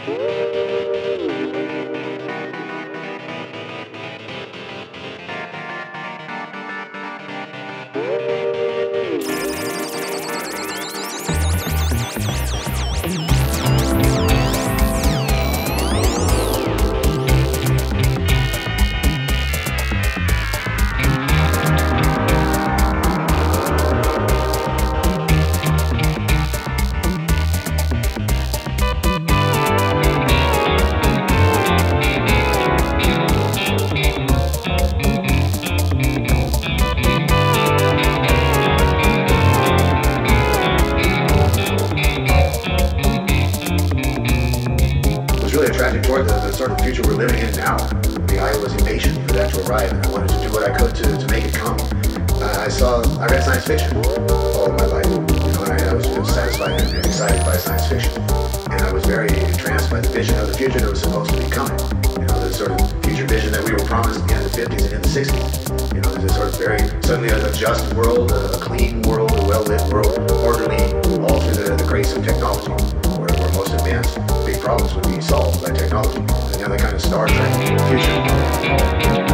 Toward the sort of future we're living in now. I was impatient for that to arrive, and I wanted to do what I could to make it come. I read science fiction all of my life, and I was satisfied and excited by science fiction. And I was very entranced by the vision of the future that was supposed to be coming. The sort of future vision that we were promised at the end of the 50s and in the 60s. There's a sort of very, suddenly a just world, a clean world, a well-lit world, orderly, all through the grace of technology, where most advanced big problems would be solved by technology. And that kind of Star Trek future.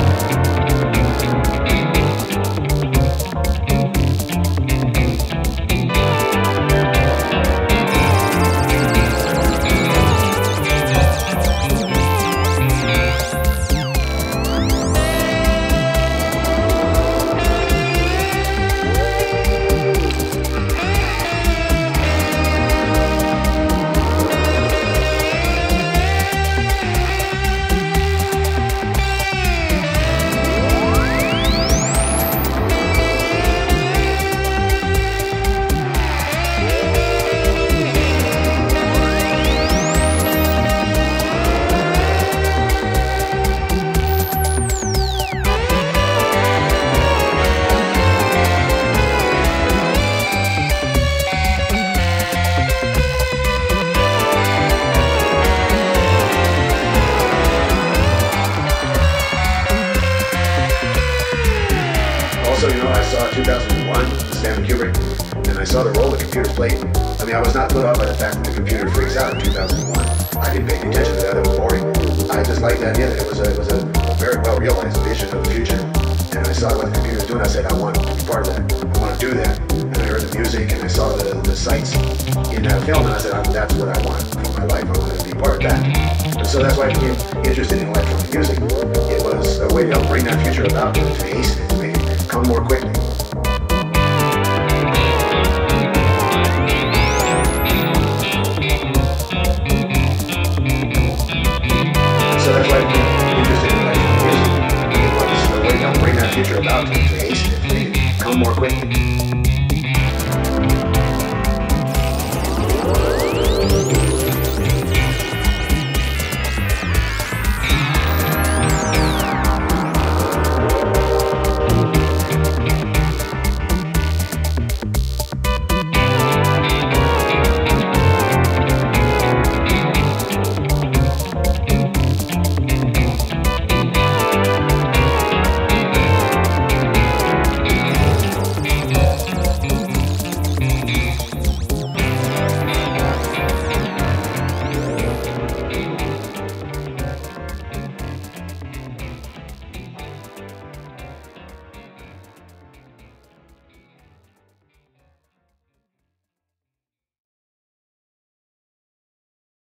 I saw 2001, Stanley Kubrick, and I saw the role the computers played. I was not put off by the fact that the computer freaks out in 2001. I didn't pay any attention to that, it was boring. I just liked the idea that it was a very well-realized vision of the future. And I saw what the computer was doing, I said, I want to be part of that. I want to do that. And I heard the music, and I saw the sights in that film, and I said, that's what I want for my life. I want to be part of that. And so that's why I became interested in electronic music. It was a way to help bring that future about, to hasten it, to make it come more quickly.